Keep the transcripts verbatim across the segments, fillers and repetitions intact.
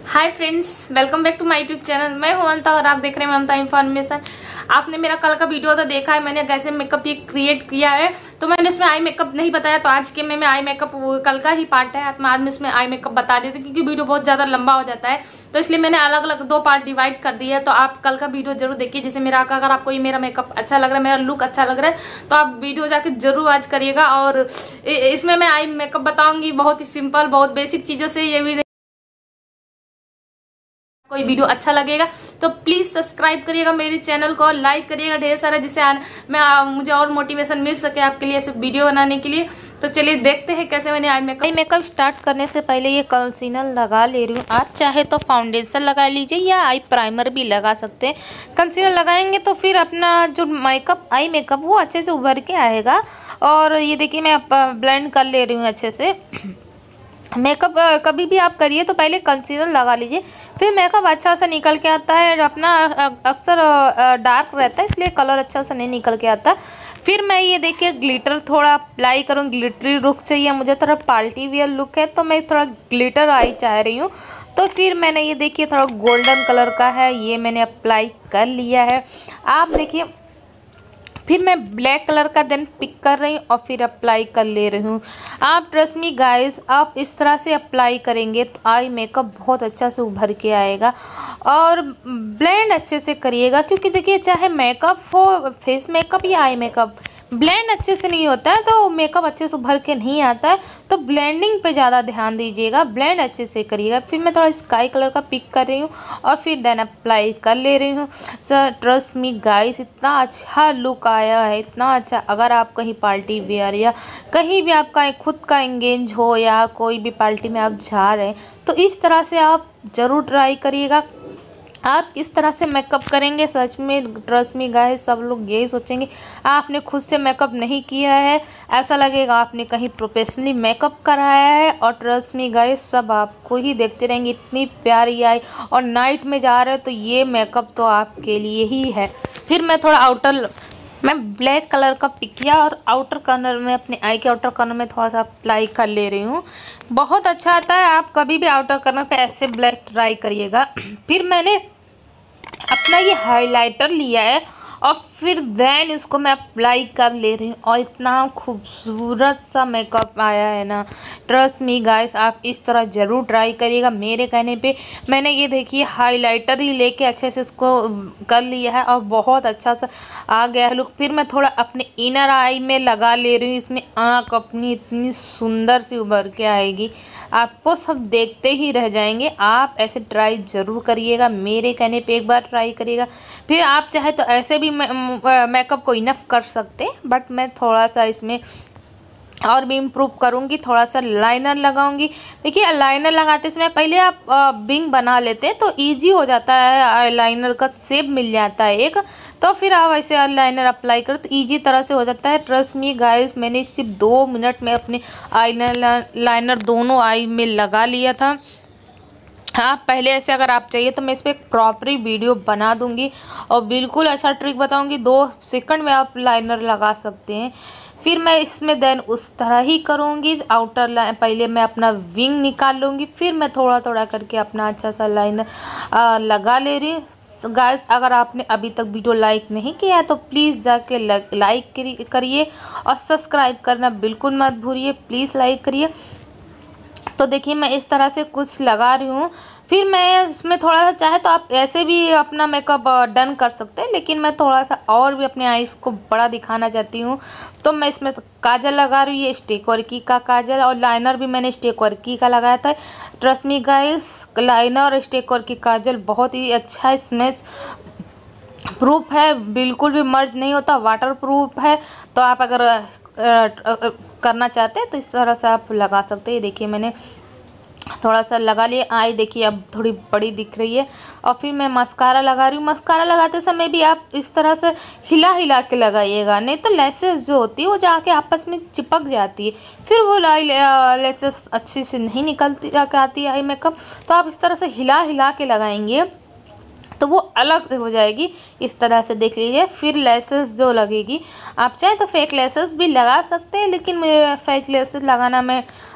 Hi friends, welcome back to my YouTube channel. मैं हूं ममता और आप देख रहे हैं ममता इन्फॉर्मेशन। आपने मेरा कल का वीडियो तो देखा है, मैंने कैसे मेकअप ये क्रिएट किया है। तो मैंने इसमें आई मेकअप नहीं बताया, तो आज के में, मैं आई मेकअप कल का ही पार्ट है, मैं आज में इसमें आई मेकअप बता देती हूँ क्योंकि वीडियो बहुत ज्यादा लंबा हो जाता है। तो इसलिए मैंने अलग अलग दो पार्ट डिवाइड कर दिया है। तो आप कल का वीडियो जरूर देखिए। जैसे मेरा अगर आपको ये मेरा मेकअप अच्छा लग रहा है, मेरा लुक अच्छा लग रहा है, तो आप वीडियो जाके जरूर वॉच करिएगा। और इसमें मैं आई मेकअप बताऊंगी बहुत ही सिंपल, बहुत बेसिक चीजों से। ये भी कोई वीडियो अच्छा लगेगा तो प्लीज सब्सक्राइब करिएगा मेरे चैनल को, लाइक करिएगा ढेर सारा, जिससे मैं मुझे और मोटिवेशन मिल सके आपके लिए ऐसे वीडियो बनाने के लिए। तो चलिए देखते हैं कैसे मैंने eye makeup. Eye makeup start करने से पहले ये कंसीलर लगा ले रही हूँ। आप चाहे तो फाउंडेशन लगा लीजिए या आई प्राइमर भी लगा सकते हैं। कंसीलर लगाएंगे तो फिर अपना जो मेकअप आई मेकअप वो अच्छे से उभर के आएगा। और ये देखिए मैं ब्लेंड कर ले रही हूँ अच्छे से। मेकअप कभी भी आप करिए तो पहले कंसीलर लगा लीजिए, फिर मेकअप अच्छा सा निकल के आता है। अपना अक्सर डार्क रहता है इसलिए कलर अच्छा सा नहीं निकल के आता। फिर मैं ये देखिए ग्लिटर थोड़ा अप्लाई करूँ। ग्लिटरी लुक चाहिए मुझे, थोड़ा पार्टी वियर लुक है तो मैं थोड़ा ग्लिटर आई चाह रही हूँ। तो फिर मैंने ये देखिए थोड़ा गोल्डन कलर का है, ये मैंने अप्लाई कर लिया है। आप देखिए फिर मैं ब्लैक कलर का देन पिक कर रही हूँ और फिर अप्लाई कर ले रही हूँ। आप ट्रस्ट मी गाइस, आप इस तरह से अप्लाई करेंगे तो आई मेकअप बहुत अच्छा से उभर के आएगा। और ब्लेंड अच्छे से करिएगा क्योंकि देखिए चाहे मेकअप हो, फेस मेकअप या आई मेकअप, ब्लेंड अच्छे से नहीं होता है तो मेकअप अच्छे से उभर के नहीं आता है। तो ब्लेंडिंग पे ज़्यादा ध्यान दीजिएगा, ब्लेंड अच्छे से करिएगा। फिर मैं थोड़ा स्काई कलर का पिक कर रही हूँ और फिर देन अप्लाई कर ले रही हूँ। सर ट्रस्ट मी गाइस, इतना अच्छा लुक आया है, इतना अच्छा। अगर आप कहीं पार्टी वेयर या कहीं भी आपका खुद का एंगेज हो या कोई भी पार्टी में आप जा रहे हैं तो इस तरह से आप ज़रूर ट्राई करिएगा। आप इस तरह से मेकअप करेंगे, सच में ट्रस्ट मी गाइस, सब लोग यही सोचेंगे आपने खुद से मेकअप नहीं किया है, ऐसा लगेगा आपने कहीं प्रोफेशनली मेकअप कराया है। और ट्रस्ट मी गाइस, सब आपको ही देखते रहेंगे, इतनी प्यारी आई। और नाइट में जा रहे हो तो ये मेकअप तो आपके लिए ही है। फिर मैं थोड़ा आउटर मैं ब्लैक कलर का पिक किया और आउटर कॉर्नर में, अपने आई के आउटर कॉर्नर में थोड़ा सा अप्लाई कर ले रही हूँ। बहुत अच्छा आता है। आप कभी भी आउटर कॉर्नर पे ऐसे ब्लैक ट्राई करिएगा। फिर मैंने अपना ये हाइलाइटर लिया है और फिर देन इसको मैं अप्लाई कर ले रही हूँ और इतना खूबसूरत सा मेकअप आया है ना। ट्रस्ट मी गाइस, आप इस तरह ज़रूर ट्राई करिएगा। मेरे कहने पे मैंने ये देखिए हाइलाइटर ही लेके अच्छे से इसको कर लिया है और बहुत अच्छा सा आ गया है लुक। फिर मैं थोड़ा अपने इनर आई में लगा ले रही हूँ। इसमें आँख अपनी इतनी सुंदर सी उभर के आएगी, आपको सब देखते ही रह जाएंगे। आप ऐसे ट्राई ज़रूर करिएगा, मेरे कहने पे एक बार ट्राई करिएगा। फिर आप चाहे तो ऐसे भी मेकअप को इनफ कर सकते हैं, बट मैं थोड़ा सा इसमें और भी इम्प्रूव करूँगी। थोड़ा सा लाइनर लगाऊंगी। देखिए लाइनर लगाते समय पहले आप विंग बना लेते हैं तो इजी हो जाता है, आईलाइनर का शेप मिल जाता है एक। तो फिर आप ऐसे आईलाइनर अप्लाई करो तो इजी तरह से हो जाता है। ट्रस्ट मी गाइस, मैंने सिर्फ दो मिनट में अपने आईलाइनर लाइनर दोनों आई में लगा लिया था। आप पहले ऐसे अगर आप चाहिए तो मैं इस पर प्रॉपरली वीडियो बना दूंगी और बिल्कुल ऐसा ट्रिक बताऊंगी, दो सेकंड में आप लाइनर लगा सकते हैं। फिर मैं इसमें देन उस तरह ही करूंगी। आउटर लाइन पहले मैं अपना विंग निकाल लूँगी, फिर मैं थोड़ा थोड़ा करके अपना अच्छा सा लाइनर लगा ले रही हूँ। गाइस, अगर आपने अभी तक वीडियो लाइक नहीं किया है तो प्लीज़ जाके लाइक करिए और सब्सक्राइब करना बिल्कुल मत भूलिए। प्लीज़ लाइक करिए। तो देखिए मैं इस तरह से कुछ लगा रही हूँ। फिर मैं इसमें थोड़ा सा, चाहे तो आप ऐसे भी अपना मेकअप डन कर सकते हैं, लेकिन मैं थोड़ा सा और भी अपने आईज को बड़ा दिखाना चाहती हूँ तो मैं इसमें काजल लगा रही हूँ। ये स्टेक वर्की का काजल और लाइनर भी मैंने स्टेक वर्की का लगाया था। ट्रस्ट मी गाइस, लाइनर और स्टेक वर्की काजल बहुत ही अच्छा स्मेच प्रूफ है, बिल्कुल भी मर्ज नहीं होता, वाटर प्रूफ है। तो आप अगर आ, आ, आ, करना चाहते हैं तो इस तरह से आप लगा सकते हैं। देखिए मैंने थोड़ा सा लगा लिया। आई देखिए अब थोड़ी बड़ी दिख रही है। और फिर मैं मस्कारा लगा रही हूँ। मस्कारा लगाते समय भी आप इस तरह से हिला हिला के लगाइएगा, नहीं तो लेसेस जो होती है वो जाके आपस में चिपक जाती है, फिर वो लाई लेसेस अच्छी से नहीं निकलती जाके आती है आई मेकअप। तो आप इस तरह से हिला हिला के लगाएंगे तो वो अलग हो जाएगी। इस तरह से देख लीजिए। फिर लेसेस जो लगेगी, आप चाहे तो फेक लेसेस भी लगा सकते हैं, लेकिन फेक लेसेस लगाना मैं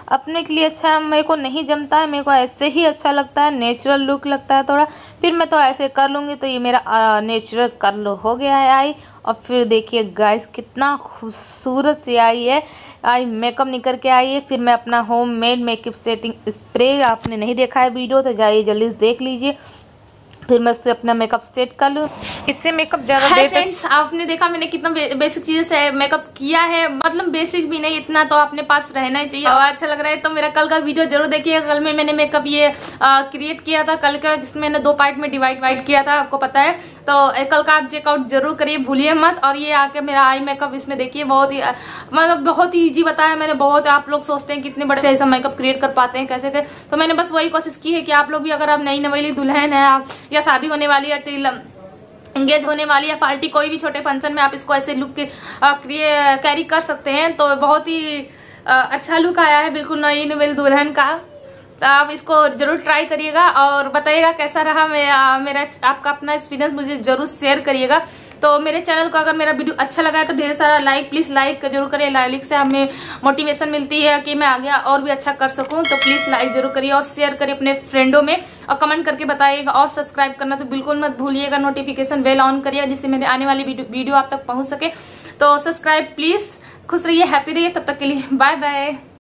अपने के लिए अच्छा है। मेरे को नहीं जमता है, मेरे को ऐसे ही अच्छा लगता है, नेचुरल लुक लगता है थोड़ा। फिर मैं थोड़ा ऐसे कर लूँगी तो ये मेरा नेचुरल कर्ल हो गया है आई। और फिर देखिए गाइस कितना खूबसूरत सी आई है, आई मेकअप निकल के आई है। फिर मैं अपना homemade makeup setting spray, आपने नहीं देखा है वीडियो तो जाइए जल्दी से देख लीजिए। फिर मैं उससे अपना मेकअप सेट कर लूँ। इससे मेकअप ज़्यादा देर तक। फ्रेंड्स, आपने देखा मैंने कितना बे, बेसिक चीज़ से मेकअप किया है, मतलब बेसिक भी नहीं, इतना तो अपने पास रहना ही चाहिए। और अच्छा लग रहा है तो मेरा कल का वीडियो जरूर देखिएगा। कल में मैंने मेकअप ये आ, क्रिएट किया था कल का, जिसमें मैंने दो पार्ट में डिवाइड वाइड किया था, आपको पता है। तो कल का आप चेकआउट जरूर करिए, भूलिए मत। और ये आके मेरा आई मेकअप इसमें देखिए, बहुत ही मतलब बहुत ही इजी बताया मैंने। बहुत आप लोग सोचते हैं कितने बड़े से ऐसा मेकअप क्रिएट कर पाते हैं, कैसे कैसे। तो मैंने बस वही कोशिश की है कि आप लोग भी, अगर आप नई नवेली दुल्हन है आप, या शादी होने वाली है, एंगेज होने वाली है, पार्टी, कोई भी छोटे फंक्शन में आप इसको ऐसे लुक कैरी कर सकते हैं। तो बहुत ही आ, अच्छा लुक आया है, बिल्कुल नई नवेली दुल्हन का। तो आप इसको जरूर ट्राई करिएगा और बताइएगा कैसा रहा। मैं आ, मेरा आपका अपना एक्सपीरियंस मुझे जरूर शेयर करिएगा। तो मेरे चैनल को अगर मेरा वीडियो अच्छा लगा है तो ढेर सारा लाइक, प्लीज लाइक जरूर करिए। लाइक से हमें मोटिवेशन मिलती है कि मैं आगे और भी अच्छा कर सकूं। तो प्लीज लाइक जरूर करिए और शेयर करिए अपने फ्रेंडों में, और कमेंट करके बताइएगा। और सब्सक्राइब करना तो बिल्कुल मत भूलिएगा, नोटिफिकेशन बेल ऑन करिएगा जिससे मेरे आने वाली वीडियो आप तक पहुंच सके। तो सब्सक्राइब प्लीज। खुश रहिए, हैप्पी रहिए, तब तक के लिए बाय बाय।